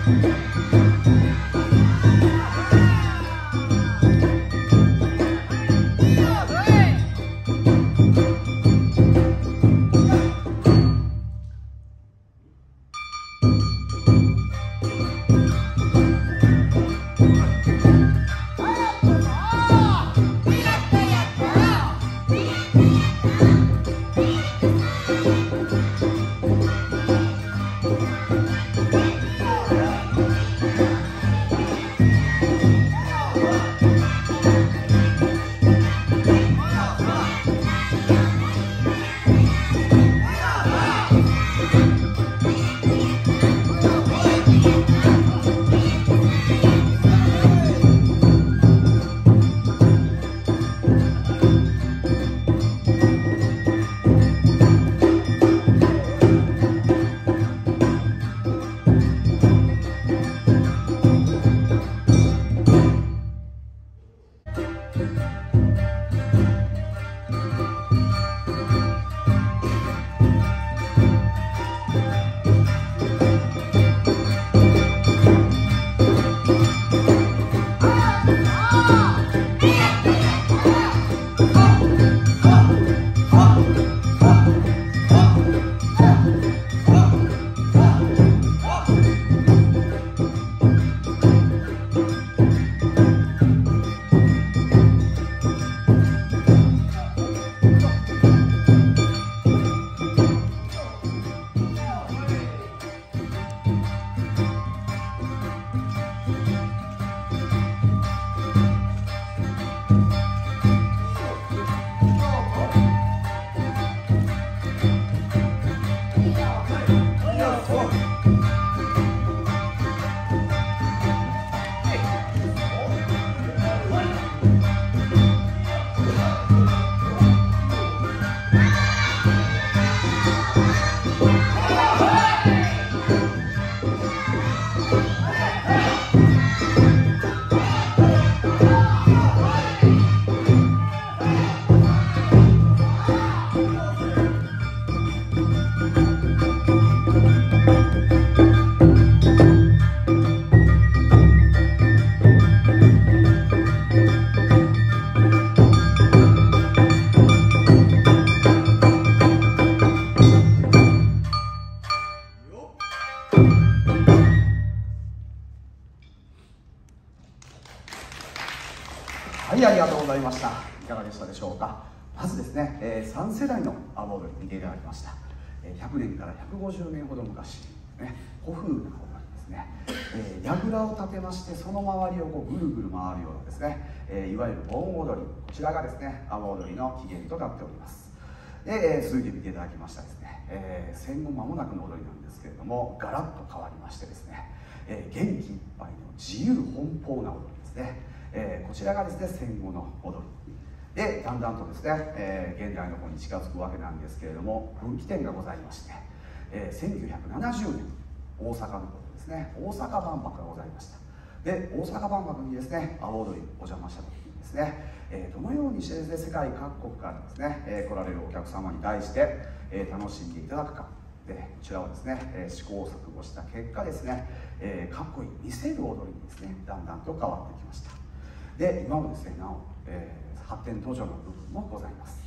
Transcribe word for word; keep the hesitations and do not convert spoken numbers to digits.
はい、ありがとうございました。いかがでしたでしょうか。まずですね、えー、さん世代の阿波踊り見ていただきました。えー、ひゃくねんからひゃくごじゅうねんほど昔、ね、古風な踊りですね、えー、櫓を立てまして、その周りをこうぐるぐる回るようなですね、えー、いわゆる盆踊り、こちらがですね、阿波踊りの起源となっております。で、えー、続いて見ていただきましたですね、えー、戦後間もなくの踊りなんですけれども、ガラッと変わりましてですね、えー、元気いっぱいの自由奔放な踊りですね。えー、こちらがですね、戦後の踊りで、だんだんとですね、えー、現代の方に近づくわけなんですけれども、分岐点がございまして、えー、せんきゅうひゃくななじゅうねん、大阪のことですね、大阪万博がございました。で、大阪万博にですね、阿波踊りお邪魔した時にですね、えー、どのようにしてですね、世界各国からですね、えー、来られるお客様に対して、えー、楽しんでいただくか。で、こちらをですね、えー、試行錯誤した結果ですね、えー、かっこいい見せる踊りにですね、だんだんと変わってきました。で、今もですね、なお、えー、発展途上の部分もございます。